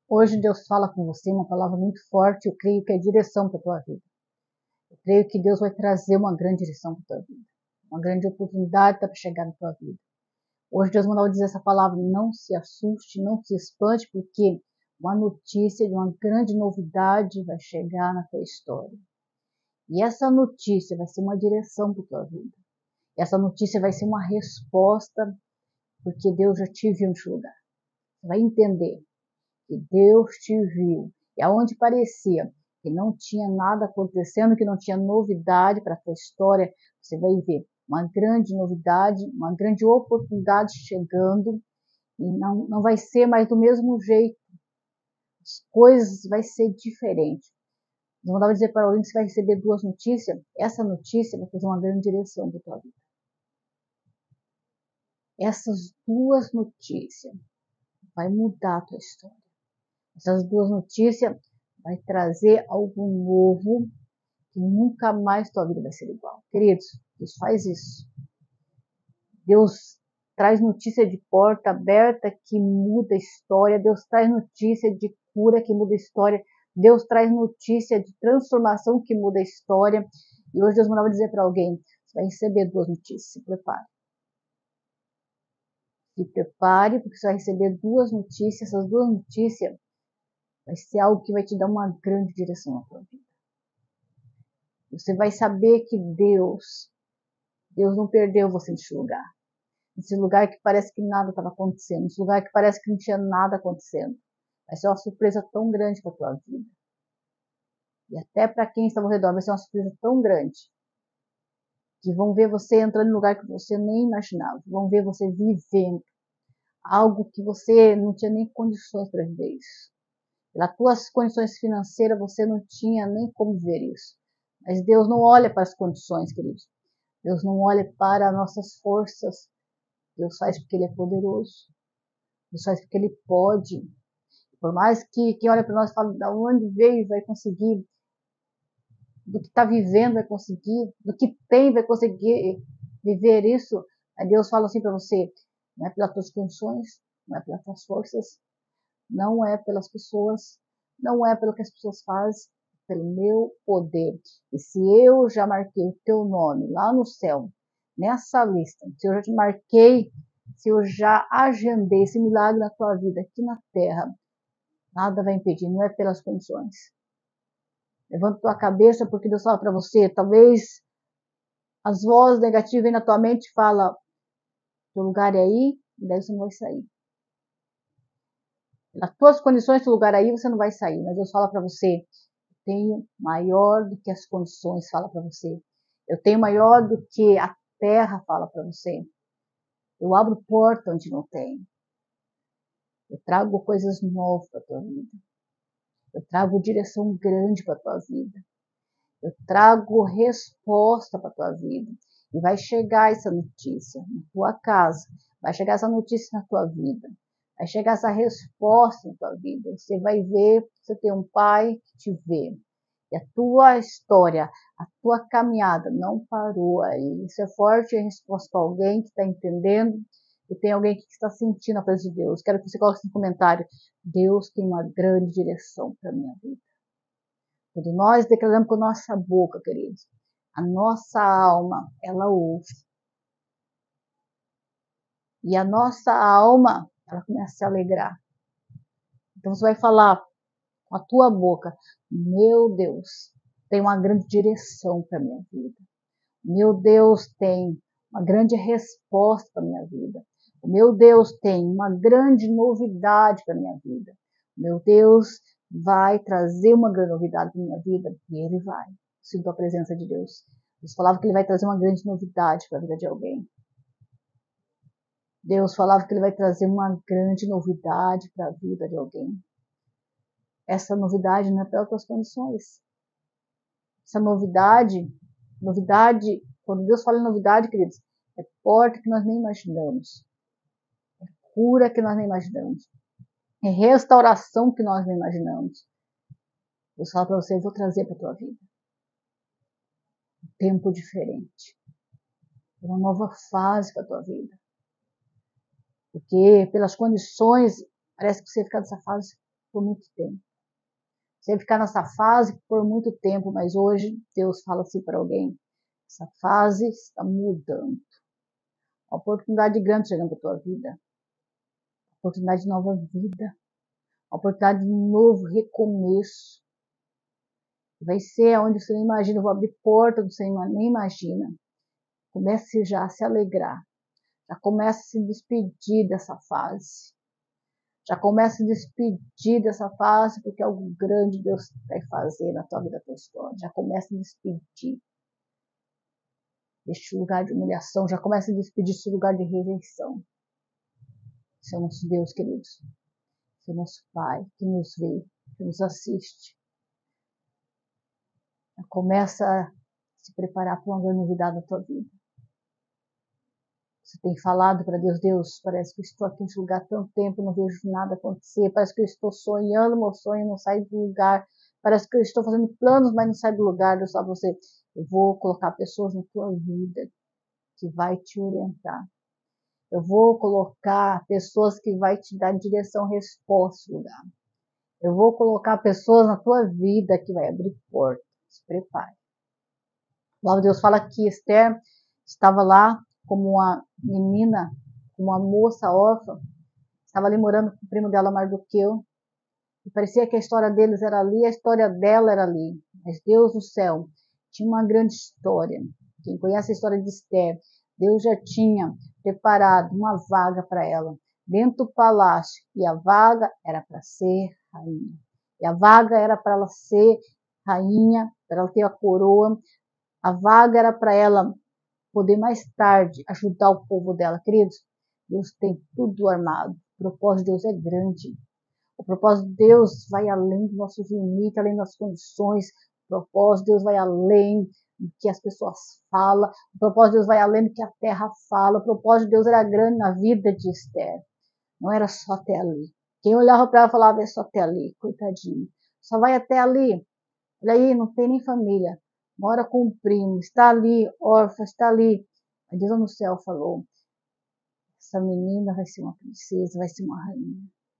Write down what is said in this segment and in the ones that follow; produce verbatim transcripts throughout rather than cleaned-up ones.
Hoje Deus fala com você uma palavra muito forte, eu creio que é direção para a tua vida. Eu creio que Deus vai trazer uma grande direção para a tua vida. Uma grande oportunidade para chegar na tua vida. Hoje Deus mandou dizer essa palavra, não se assuste, não se espante, porque uma notícia de uma grande novidade vai chegar na tua história. E essa notícia vai ser uma direção para a tua vida. Essa notícia vai ser uma resposta, porque Deus já te viu nesse lugar. Você vai entender que Deus te viu. E aonde parecia que não tinha nada acontecendo, que não tinha novidade para a tua história, você vai ver uma grande novidade, uma grande oportunidade chegando, e não, não vai ser mais do mesmo jeito. As coisas vai ser diferente. Não mandava dizer para alguém que você vai receber duas notícias, essa notícia vai fazer uma grande direção para a tua vida. Essas duas notícias vai mudar a tua história. Essas duas notícias vai trazer algo novo que nunca mais tua vida vai ser igual. Queridos, Deus faz isso. Deus traz notícia de porta aberta que muda a história. Deus traz notícia de cura que muda a história. Deus traz notícia de transformação que muda a história. E hoje Deus mandava dizer para alguém, você vai receber duas notícias, se prepare. Se prepare, porque você vai receber duas notícias. Essas duas notícias vai ser algo que vai te dar uma grande direção na tua vida. Você vai saber que Deus, Deus não perdeu você nesse lugar. Nesse lugar que parece que nada estava acontecendo. Nesse lugar que parece que não tinha nada acontecendo. Vai ser uma surpresa tão grande para a tua vida. E até para quem está ao redor vai ser uma surpresa tão grande. Que vão ver você entrando em um lugar que você nem imaginava. Vão ver você vivendo algo que você não tinha nem condições para viver isso. Pelas tuas condições financeiras você não tinha nem como ver isso. Mas Deus não olha para as condições, queridos. Deus não olha para as nossas forças. Deus faz porque Ele é poderoso. Deus faz porque Ele pode. Por mais que quem olha para nós fala de onde veio vai conseguir, do que está vivendo vai conseguir, do que tem vai conseguir viver isso. Aí Deus fala assim para você, não é pelas tuas condições, não é pelas tuas forças, não é pelas pessoas, não é pelo que as pessoas fazem, é pelo meu poder. E se eu já marquei o teu nome lá no céu, nessa lista, se eu já te marquei, se eu já agendei esse milagre na tua vida aqui na terra, nada vai impedir, não é pelas condições. Levanta tua cabeça porque Deus fala para você, talvez as vozes negativas vêm na tua mente e falam, teu lugar é aí, e daí você não vai sair. Nas tuas condições, teu lugar é aí, você não vai sair. Mas Deus fala para você, eu tenho maior do que as condições, fala para você. Eu tenho maior do que a terra, fala para você. Eu abro porta onde não tem. Eu trago coisas novas para tua vida. Eu trago direção grande para tua vida. Eu trago resposta para tua vida. E vai chegar essa notícia na tua casa. Vai chegar essa notícia na tua vida. Vai chegar essa resposta na tua vida. Você vai ver, você tem um pai que te vê. E a tua história, a tua caminhada não parou aí. Isso é forte, é resposta para alguém que está entendendo. E tem alguém que está sentindo a presença de Deus. Quero que você coloque no comentário. Deus tem uma grande direção para a minha vida. Quando nós declaramos com a nossa boca, queridos, a nossa alma, ela ouve. E a nossa alma, ela começa a se alegrar. Então você vai falar com a tua boca, meu Deus, tem uma grande direção para a minha vida. Meu Deus tem uma grande resposta para a minha vida. O meu Deus tem uma grande novidade para a minha vida. Meu Deus vai trazer uma grande novidade para a minha vida. E Ele vai. Sinto a presença de Deus. Deus falava que Ele vai trazer uma grande novidade para a vida de alguém. Deus falava que Ele vai trazer uma grande novidade para a vida de alguém. Essa novidade não é pelas tuas condições. Essa novidade, novidade, quando Deus fala em novidade, queridos, é porta que nós nem imaginamos. É cura que nós nem imaginamos. É restauração que nós nem imaginamos. Deus fala para você, eu vou trazer para a tua vida. Um tempo diferente. Uma nova fase para a tua vida. Porque pelas condições, parece que você fica nessa fase por muito tempo. Você vai ficar nessa fase por muito tempo, mas hoje Deus fala assim para alguém, essa fase está mudando. Uma oportunidade grande chegando à tua vida. Uma oportunidade de nova vida. Uma oportunidade de um novo recomeço. Vai ser onde você nem imagina, eu vou abrir porta onde você nem imagina. Comece já a se alegrar. Já comece a se despedir dessa fase. Já comece a se despedir dessa fase, porque algo grande Deus vai fazer na tua vida, na tua história. Já comece a despedir deste lugar de humilhação. Já comece a despedir desse lugar de rejeição. Esse é o nosso Deus, queridos. Esse é o nosso Pai que nos vê, que nos assiste. Já começa a se preparar para uma grande novidade na tua vida. Você tem falado para Deus, Deus, parece que eu estou aqui nesse lugar há tanto tempo, não vejo nada acontecer, parece que eu estou sonhando, meu sonho não sai do lugar, parece que eu estou fazendo planos, mas não sai do lugar. Deus fala para você, eu vou colocar pessoas na tua vida que vai te orientar. Eu vou colocar pessoas que vai te dar direção, resposta no lugar. Eu vou colocar pessoas na tua vida que vai abrir portas. Se prepare. Lá Deus fala que Esther estava lá como uma menina, uma moça órfã, estava ali morando com o primo dela, Mardoqueu, e parecia que a história deles era ali, a história dela era ali, mas Deus do céu tinha uma grande história. Quem conhece a história de Esther, Deus já tinha preparado uma vaga para ela, dentro do palácio, e a vaga era para ser rainha, e a vaga era para ela ser rainha, para ela ter a coroa, a vaga era para ela poder mais tarde ajudar o povo dela. Queridos, Deus tem tudo armado. O propósito de Deus é grande. O propósito de Deus vai além dos nossos limites, além das condições. O propósito de Deus vai além do que as pessoas falam. O propósito de Deus vai além do que a terra fala. O propósito de Deus era grande na vida de Esther. Não era só até ali. Quem olhava para ela falava, é só até ali, coitadinho. Só vai até ali. Olha aí, não tem nem família. Mora com um primo, está ali, órfã, está ali. Aí Deus no céu falou, essa menina vai ser uma princesa, vai ser uma rainha.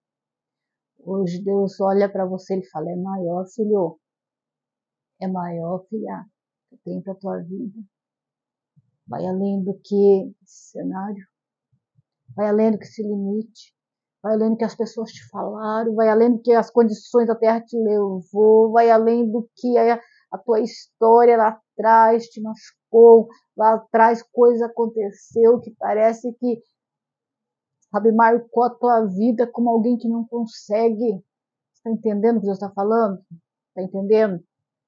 Hoje Deus olha para você e fala, é maior, filho. É maior, filha, que tem para a tua vida. Vai além do que esse cenário. Vai além do que esse limite. Vai além do que as pessoas te falaram. Vai além do que as condições da terra te levou. Vai além do que a A tua história lá atrás te machucou, lá atrás coisa aconteceu que parece que, sabe, marcou a tua vida como alguém que não consegue. Está entendendo o que Deus está falando? Está entendendo?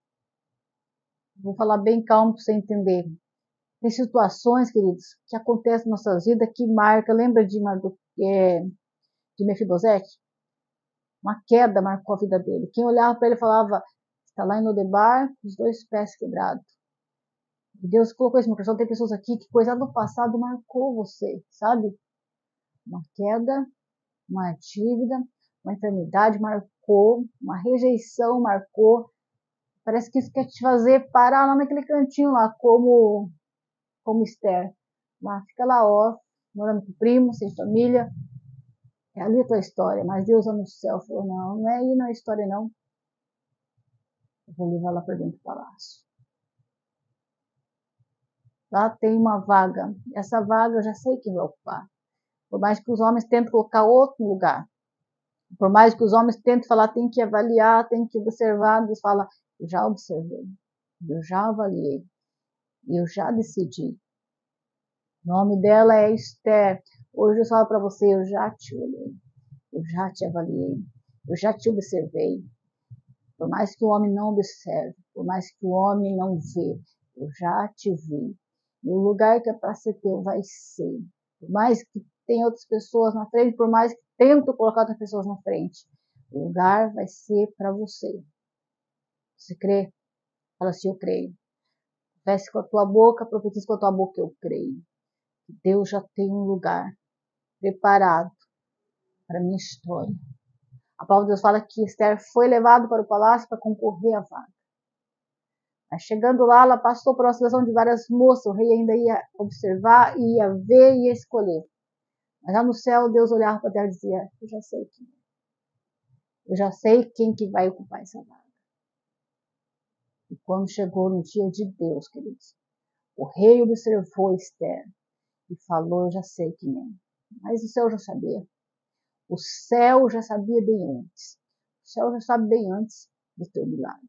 Vou falar bem calmo para você entender. Tem situações, queridos, que acontecem em nossas vidas que marcam. Lembra de, Mardo, é, de Mefibosete? Uma queda marcou a vida dele. Quem olhava para ele falava, está lá em Lodebar, com os dois pés quebrados. E Deus colocou isso no coração. Tem pessoas aqui que coisa do passado marcou você, sabe? Uma queda, uma dívida, uma enfermidade marcou, uma rejeição marcou. Parece que isso quer te fazer parar lá naquele cantinho lá, como, como Esther. Lá, fica lá, ó, morando com o primo, sem família. É ali a tua história. Mas Deus lá no céu falou, não, não é aí na história não. Eu vou levar lá para dentro do palácio. Lá tem uma vaga. Essa vaga eu já sei quem vai ocupar. Por mais que os homens tentem colocar outro lugar. Por mais que os homens tentem falar, tem que avaliar, tem que observar. Deus fala, eu já observei. Eu já avaliei. E eu já decidi. O nome dela é Esther. Hoje eu falo para você, eu já te olhei. Eu já te avaliei. Eu já te observei. Por mais que o homem não observe. Por mais que o homem não vê. Eu já te vi. E o lugar que é para ser teu vai ser. Por mais que tenha outras pessoas na frente, por mais que tento colocar outras pessoas na frente, o lugar vai ser para você. Você crê? Fala assim, eu creio. Confesse com a tua boca, profetiza com a tua boca, eu creio. Deus já tem um lugar preparado para a minha história. A palavra de Deus fala que Esther foi levada para o palácio para concorrer à vaga. Mas chegando lá, ela passou por uma seleção de várias moças. O rei ainda ia observar, ia ver e ia escolher. Mas lá no céu, Deus olhava para ela e dizia, eu já sei quem é. Eu já sei quem que vai ocupar essa vaga. E quando chegou no dia de Deus, queridos, o rei observou Esther e falou, eu já sei quem é. Mas o céu já sabia. O céu já sabia bem antes. O céu já sabe bem antes do teu milagre.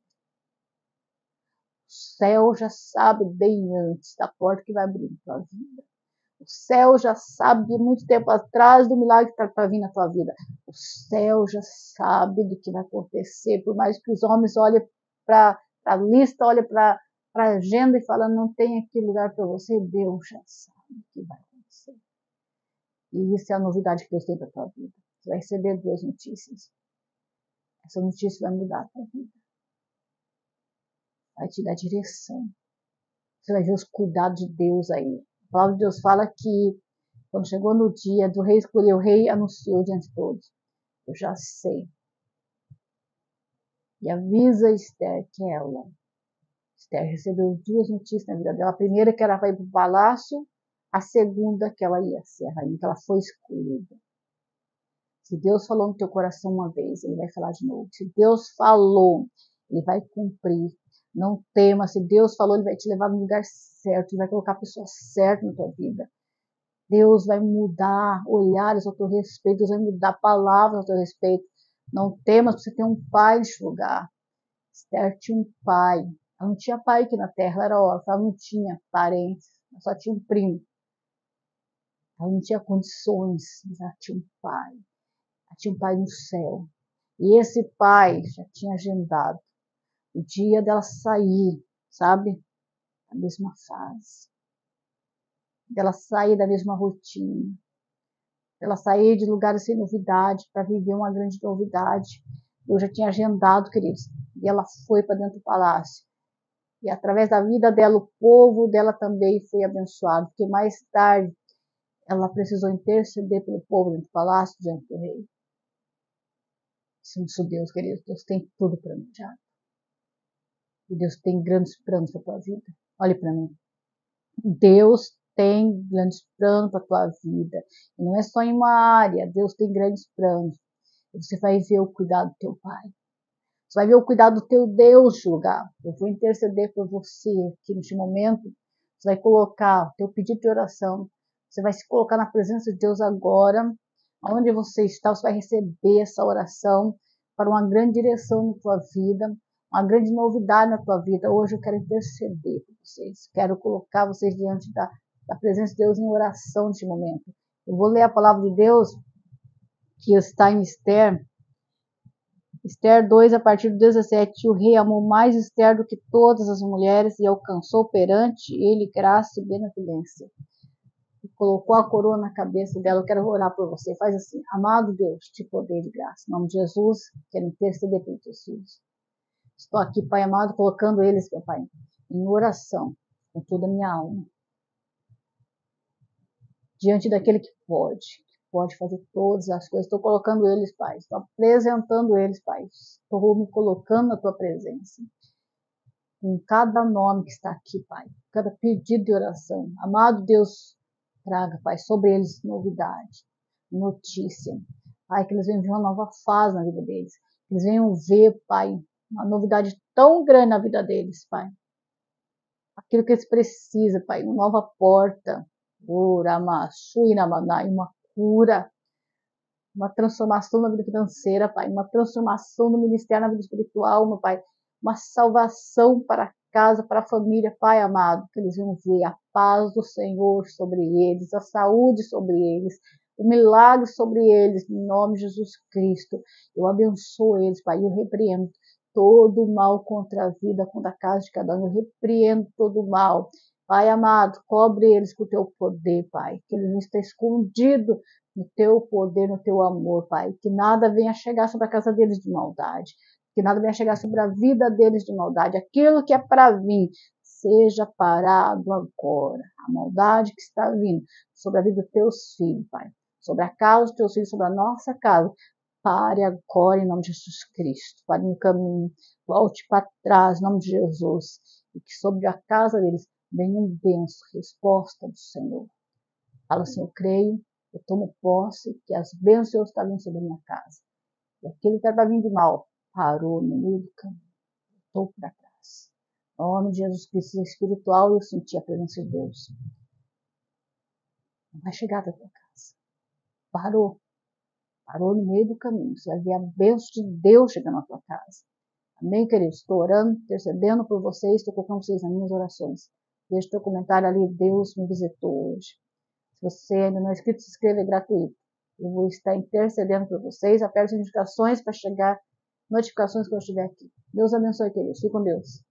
O céu já sabe bem antes da porta que vai abrir na tua vida. O céu já sabe muito tempo atrás do milagre que está para vir na tua vida. O céu já sabe do que vai acontecer. Por mais que os homens olhem para a lista, olhem para a agenda e falem, não tem aqui lugar para você, Deus já sabe o que vai acontecer. E isso é a novidade que Deus tem para a tua vida. Você vai receber duas notícias. Essa notícia vai mudar a tua vida. Vai te dar direção. Você vai ver os cuidados de Deus aí. A palavra de Deus fala que quando chegou no dia do rei escolher, o rei anunciou diante de todos. Eu já sei. E avisa Esther que ela. Esther recebeu duas notícias na vida dela. A primeira que ela vai para o palácio. A segunda que ela ia ser a rainha, que ela foi escolhida. Se Deus falou no teu coração uma vez, Ele vai falar de novo. Se Deus falou, Ele vai cumprir. Não tema. Se Deus falou, Ele vai te levar no lugar certo. Ele vai colocar a pessoa certa na tua vida. Deus vai mudar olhares ao teu respeito. Deus vai mudar palavras ao teu respeito. Não temas, você tem um pai neste lugar. Esther tinha um pai. Ela não tinha pai aqui na terra, ela era órfã. Ela não tinha parentes. Ela só tinha um primo. Ela não tinha condições, mas ela tinha um pai. Ela tinha um pai no céu. E esse pai já tinha agendado o dia dela sair, sabe? Da mesma fase. Dela sair da mesma rotina. Dela sair de lugares sem novidade para viver uma grande novidade. Eu já tinha agendado, queridos. E ela foi para dentro do palácio. E através da vida dela, o povo dela também foi abençoado. Porque mais tarde, ela precisou interceder pelo povo dentro do palácio, diante do rei. Somos Deus, queridos. Deus tem tudo planejado. E Deus tem grandes planos para a tua vida. Olhe para mim. Deus tem grandes planos para a tua vida. E não é só em uma área. Deus tem grandes planos. E você vai ver o cuidado do teu Pai. Você vai ver o cuidado do teu Deus neste lugar. Eu vou interceder por você aqui neste momento. Você vai colocar o teu pedido de oração. Você vai se colocar na presença de Deus agora. Onde você está, você vai receber essa oração para uma grande direção na tua vida. Uma grande novidade na tua vida. Hoje eu quero interceder por vocês. Quero colocar vocês diante da, da presença de Deus em oração neste momento. Eu vou ler a palavra de Deus que está em Esther. Esther dois, a partir do dezessete. O rei amou mais Esther do que todas as mulheres e alcançou perante ele graça e benevolência. E colocou a coroa na cabeça dela. Eu quero orar por você. Faz assim. Amado Deus, te poder de graça. Em nome de Jesus, quero interceder pelos teus filhos. Estou aqui, Pai amado, colocando eles, meu Pai, em oração, com toda a minha alma. Diante daquele que pode, que pode fazer todas as coisas. Estou colocando eles, Pai. Estou apresentando eles, Pai. Estou me colocando na tua presença. Com cada nome que está aqui, Pai. Cada pedido de oração. Amado Deus, traga, Pai, sobre eles novidade, notícia. Pai, que eles venham ver uma nova fase na vida deles. Que eles venham ver, Pai, uma novidade tão grande na vida deles, Pai. Aquilo que eles precisam, Pai. Uma nova porta. Uma cura. Uma transformação na vida financeira, Pai. Uma transformação no ministério, na vida espiritual, meu Pai. Uma salvação para a casa, para a família, Pai amado. Que eles venham ver a paz do Senhor sobre eles. A saúde sobre eles. O milagre sobre eles. Em nome de Jesus Cristo. Eu abençoo eles, Pai. Eu repreendo todo o mal contra a vida, contra a casa de cada um. Eu repreendo todo o mal. Pai amado, cobre eles com o teu poder, Pai. Que eles não estejam escondidos no teu poder, no teu amor, Pai. Que nada venha chegar sobre a casa deles de maldade. Que nada venha chegar sobre a vida deles de maldade. Aquilo que é para vir, seja parado agora. A maldade que está vindo sobre a vida dos teus filhos, Pai. Sobre a casa dos teus filhos, sobre a nossa casa. Pare agora em nome de Jesus Cristo. Pare no caminho. Volte para trás em nome de Jesus. E que sobre a casa deles venha um benção, resposta do Senhor. Fala assim, eu creio, eu tomo posse, que as bênçãos estão vindo sobre a minha casa. E aquilo que era para vir de mal, parou no meio do caminho, voltou para trás. O nome de Jesus Cristo espiritual, eu senti a presença de Deus. Não vai chegar da tua casa. Parou. Parou no meio do caminho. Você vai ver a bênção de Deus chegando na tua casa. Amém, queridos? Estou orando, intercedendo por vocês, estou colocando vocês nas minhas orações. Deixe teu comentário ali, Deus me visitou hoje. Se você ainda não é inscrito, se inscreva, é gratuito. Eu vou estar intercedendo por vocês. Aperte as notificações para chegar notificações quando eu estiver aqui. Deus abençoe, queridos. Fique com Deus.